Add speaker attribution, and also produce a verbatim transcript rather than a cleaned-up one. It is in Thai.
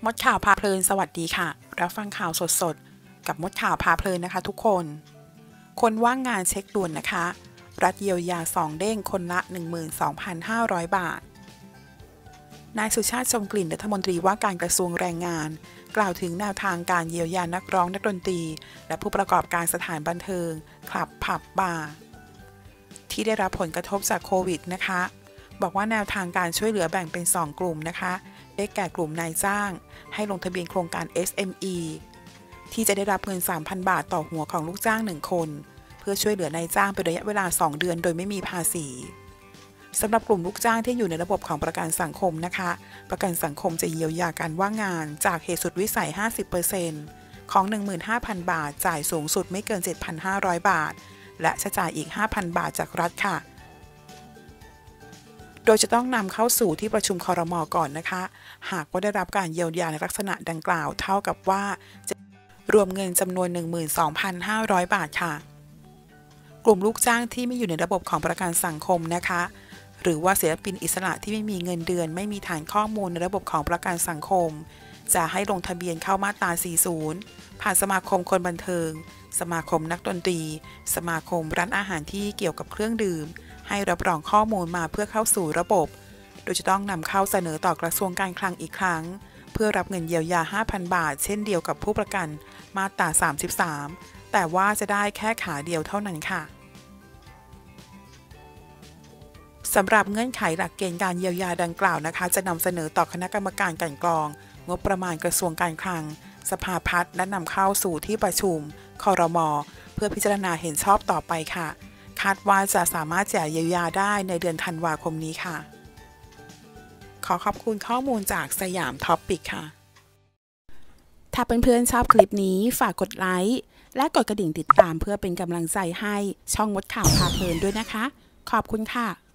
Speaker 1: มดข่าวพาเพลินสวัสดีค่ะรับฟังข่าวสดๆกับมดข่าวพาเพลินนะคะทุกคนคนว่างงานเช็คด่วนนะคะรัฐเยียวยาสองเด้งคนละ หนึ่งหมื่นสองพันห้าร้อย บาทนายสุชาติชมกลิ่นรัฐมนตรีว่าการกระทรวงแรงงานกล่าวถึงแนวทางการเยียวยานักร้องนักดนตรีและผู้ประกอบการสถานบันเทิงคลับผับบาร์ที่ได้รับผลกระทบจากโควิดนะคะบอกว่าแนวทางการช่วยเหลือแบ่งเป็นสองกลุ่มนะคะได้แก่กลุ่มนายจ้างให้ลงทะเบียนโครงการ เอส เอ็ม อี ที่จะได้รับเงิน สามพัน บาทต่อหัวของลูกจ้างหนึ่งคนเพื่อช่วยเหลือนายจ้างเป็นระยะเวลาสองเดือนโดยไม่มีภาษีสำหรับกลุ่มลูกจ้างที่อยู่ในระบบของประกันสังคมนะคะประกันสังคมจะเยียวยาการว่างงานจากเหตุสุดวิสัย ห้าสิบเปอร์เซ็นต์ ของ หนึ่งหมื่นห้าพัน บาทจ่ายสูงสุดไม่เกิน เจ็ดพันห้าร้อย บาทและจะจ่ายอีก ห้าพัน บาทจากรัฐค่ะโดยจะต้องนำเข้าสู่ที่ประชุมครม.ก่อนนะคะหากว่าได้รับการเยียวยาในลักษณะดังกล่าวเท่ากับว่าจะรวมเงินจำนวน หนึ่งหมื่นสองพันห้าร้อย บาทค่ะกลุ่มลูกจ้างที่ไม่อยู่ในระบบของประกันสังคมนะคะหรือว่าศิลปินอิสระที่ไม่มีเงินเดือนไม่มีฐานข้อมูลในระบบของประกันสังคมจะให้ลงทะเบียนเข้ามาตรา สี่สิบ ผ่านสมาคมคนบันเทิงสมาคมนักดนตรีสมาคมร้านอาหารที่เกี่ยวกับเครื่องดื่มให้รับรองข้อมูลมาเพื่อเข้าสู่ระบบโดยจะต้องนำเข้าเสนอต่อกระทรวงการคลังอีกครั้งเพื่อรับเงินเยียวยา ห้าพัน บาทเช่นเดียวกับผู้ประกันมาตรา สามสิบสาม แต่ว่าจะได้แค่ขาเดียวเท่านั้นค่ะสำหรับเงื่อนไขหลักเกณฑ์การเยียวยาดังกล่าวนะคะจะนำเสนอต่อคณะกรรมการกลั่นกรองงบประมาณกระทรวงการคลังสภาพัฒน์และนำเข้าสู่ที่ประชุมครม.เพื่อพิจารณาเห็นชอบต่อไปค่ะคาดว่าจะสามารถจ่ายเยียวยาได้ในเดือนธันวาคมนี้ค่ะขอขอบคุณข้อมูลจากสยามท็อปปิกค่ะถ้าเพื่อนๆชอบคลิปนี้ฝากกดไลค์และกดกระดิ่งติดตามเพื่อเป็นกำลังใจให้ช่องมดข่าวพาเพลินด้วยนะคะขอบคุณค่ะ